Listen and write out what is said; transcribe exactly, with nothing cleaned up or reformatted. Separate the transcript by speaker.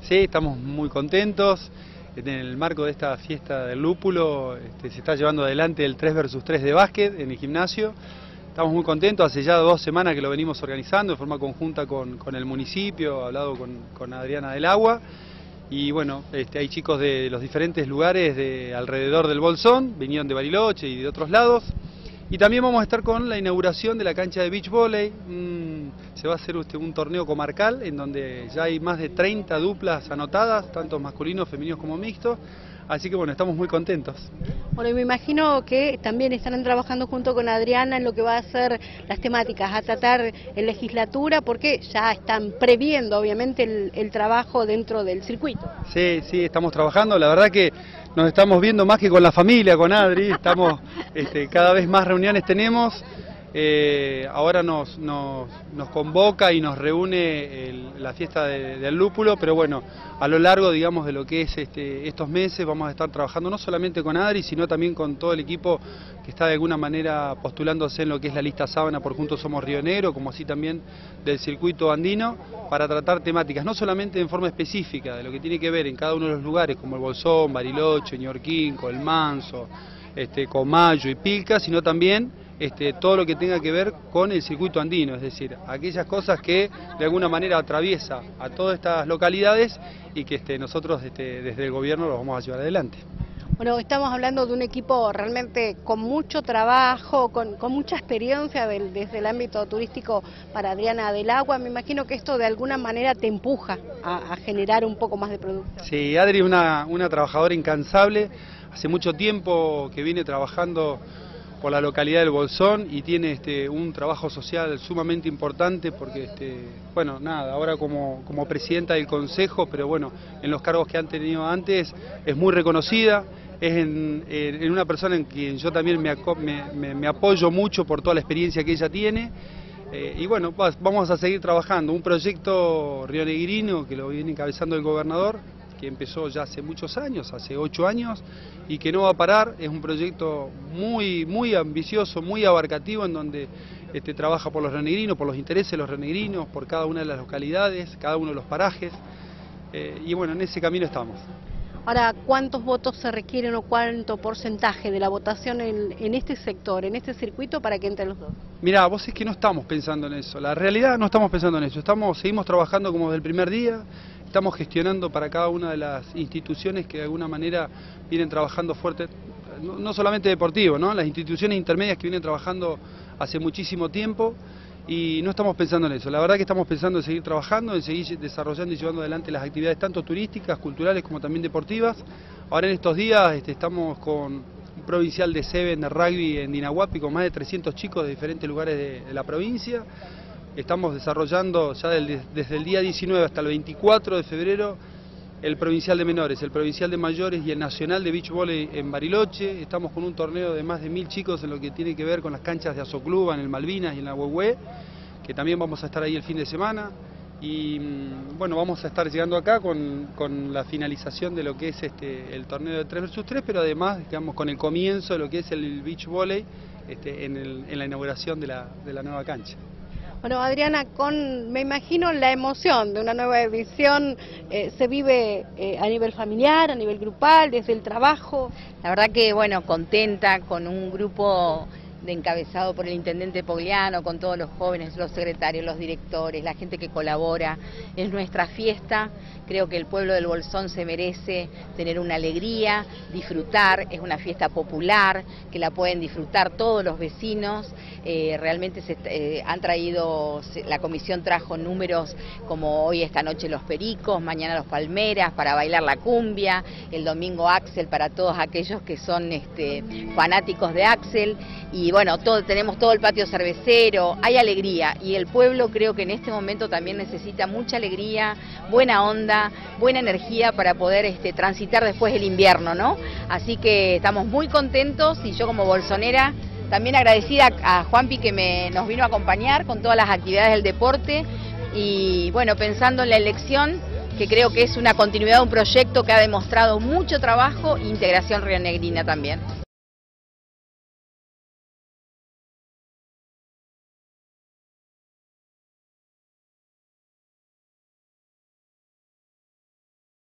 Speaker 1: Sí, estamos muy contentos. En el marco de esta fiesta del lúpulo este, se está llevando adelante el tres versus tres de básquet en el gimnasio. Estamos muy contentos, hace ya dos semanas que lo venimos organizando de forma conjunta con, con el municipio, he hablado con, con Adriana del Agua. Y bueno, este, hay chicos de los diferentes lugares de alrededor del Bolsón, vinieron de Bariloche y de otros lados. Y también vamos a estar con la inauguración de la cancha de beach volley. Mm, se va a hacer usted un torneo comarcal en donde ya hay más de treinta duplas anotadas, tanto masculinos, femeninos como mixtos. Así que bueno, estamos muy contentos.
Speaker 2: Bueno, y me imagino que también estarán trabajando junto con Adriana en lo que va a ser las temáticas a tratar en legislatura, porque ya están previendo obviamente el, el trabajo dentro del circuito.
Speaker 1: Sí, sí, estamos trabajando, la verdad que nos estamos viendo más que con la familia, con Adri, estamos este, cada vez más reuniones tenemos. Eh, ahora nos, nos, nos convoca y nos reúne el, la fiesta de, del lúpulo, pero bueno, a lo largo, digamos, de lo que es este, estos meses vamos a estar trabajando no solamente con Adri, sino también con todo el equipo que está de alguna manera postulándose en lo que es la lista Sábana por Juntos Somos Río Negro, como así también del circuito andino, para tratar temáticas, no solamente en forma específica de lo que tiene que ver en cada uno de los lugares, como el Bolsón, Bariloche, Ñorquín, El Manso, este, Comayo y Pilca, sino también Este, todo lo que tenga que ver con el circuito andino, es decir, aquellas cosas que de alguna manera atraviesa a todas estas localidades y que este, nosotros este, desde el gobierno los vamos a llevar adelante.
Speaker 2: Bueno, estamos hablando de un equipo realmente con mucho trabajo, con, con mucha experiencia del, desde el ámbito turístico para Adriana del Agua. Me imagino que esto de alguna manera te empuja a, a generar un poco más de producto.
Speaker 1: Sí, Adri es una, una trabajadora incansable, hace mucho tiempo que viene trabajando por la localidad del Bolsón y tiene este, un trabajo social sumamente importante porque, este, bueno, nada, ahora como, como presidenta del Consejo, pero bueno, en los cargos que han tenido antes, es muy reconocida, es en, en, en una persona en quien yo también me, me, me, me apoyo mucho por toda la experiencia que ella tiene. Eh, y bueno, vamos a seguir trabajando, un proyecto rionegrino que lo viene encabezando el gobernador, que empezó ya hace muchos años, hace ocho años, y que no va a parar. Es un proyecto muy, muy ambicioso, muy abarcativo, en donde este, trabaja por los rionegrinos, por los intereses de los rionegrinos, por cada una de las localidades, cada uno de los parajes, eh, y bueno, en ese camino estamos.
Speaker 2: Ahora, ¿cuántos votos se requieren o cuánto porcentaje de la votación en, en este sector, en este circuito, para que entren los dos?
Speaker 1: Mirá, vos es que no estamos pensando en eso, la realidad no estamos pensando en eso, estamos, seguimos trabajando como desde el primer día. Estamos gestionando para cada una de las instituciones que de alguna manera vienen trabajando fuerte, no, no solamente deportivo, ¿no? Las instituciones intermedias que vienen trabajando hace muchísimo tiempo y no estamos pensando en eso. La verdad que estamos pensando en seguir trabajando, en seguir desarrollando y llevando adelante las actividades tanto turísticas, culturales como también deportivas. Ahora en estos días este, estamos con un provincial de Seven de rugby en Dinahuapi con más de trescientos chicos de diferentes lugares de, de la provincia. Estamos desarrollando ya del, desde el día diecinueve hasta el veinticuatro de febrero el provincial de menores, el provincial de mayores y el nacional de beach volley en Bariloche. Estamos con un torneo de más de mil chicos en lo que tiene que ver con las canchas de Azocluba, en el Malvinas y en la Huehue, que también vamos a estar ahí el fin de semana. Y bueno, vamos a estar llegando acá con, con la finalización de lo que es este, el torneo de tres versus tres, pero además digamos, con el comienzo de lo que es el beach volley este, en, el, en la inauguración de la, de la nueva cancha.
Speaker 2: Bueno, Adriana, con, me imagino la emoción de una nueva edición, eh, se vive eh, a nivel familiar, a nivel grupal, desde el trabajo.
Speaker 3: La verdad que, bueno, contenta con un grupo de encabezado por el intendente Pogliano, con todos los jóvenes, los secretarios, los directores, la gente que colabora. Es nuestra fiesta, creo que el pueblo del Bolsón se merece tener una alegría, disfrutar, es una fiesta popular, que la pueden disfrutar todos los vecinos. Eh, realmente se eh, han traído, la comisión trajo números como hoy esta noche los Pericos, mañana los Palmeras para bailar la cumbia, el domingo Axel para todos aquellos que son este, fanáticos de Axel. Y bueno, todo, tenemos todo el patio cervecero, hay alegría y el pueblo creo que en este momento también necesita mucha alegría, buena onda, buena energía para poder este, transitar después el invierno, ¿no? Así que estamos muy contentos y yo como bolsonera también agradecida a Juanpi que me, nos vino a acompañar con todas las actividades del deporte y bueno, pensando en la elección, que creo que es una continuidad de un proyecto que ha demostrado mucho trabajo e integración rionegrina también.